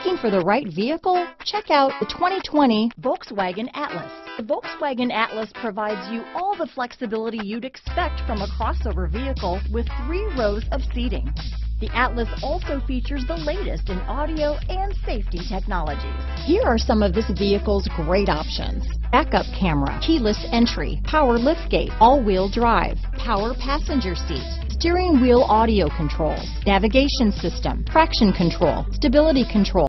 Looking for the right vehicle? Check out the 2020 Volkswagen Atlas. The Volkswagen Atlas provides you all the flexibility you'd expect from a crossover vehicle with 3 rows of seating. The Atlas also features the latest in audio and safety technologies. Here are some of this vehicle's great options: backup camera, keyless entry, power liftgate, all-wheel drive, power passenger seat, steering wheel audio controls, navigation system, traction control, stability control,